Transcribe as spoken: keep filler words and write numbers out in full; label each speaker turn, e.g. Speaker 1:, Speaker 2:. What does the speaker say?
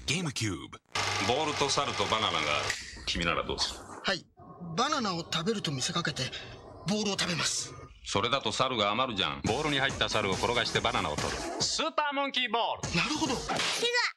Speaker 1: ゲームキューブ。
Speaker 2: ボールと猿とバナナがある。君ならどうする？
Speaker 3: はい、バナナを食べると見せかけてボールを食べます。
Speaker 2: それだと猿が余るじゃん。ボールに入った猿を転がしてバナナを取る。スーパーモンキーボール。
Speaker 3: なるほど。
Speaker 4: 手が